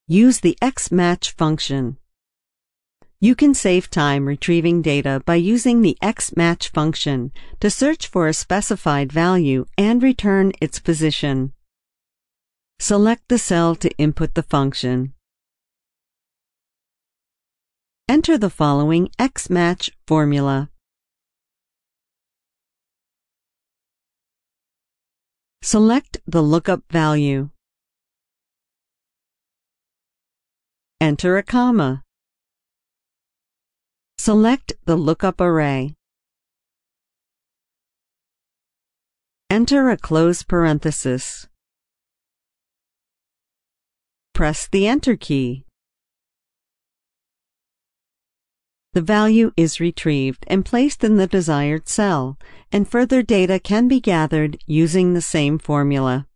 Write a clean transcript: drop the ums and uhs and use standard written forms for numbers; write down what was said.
Use the XMATCH function. You can save time retrieving data by using the XMATCH function to search for a specified value and return its position. Select the cell to input the function. Enter the following XMATCH formula. Select the lookup value. Enter a comma. Select the lookup array. Enter a close parenthesis. Press the Enter key. The value is retrieved and placed in the desired cell, and further data can be gathered using the same formula.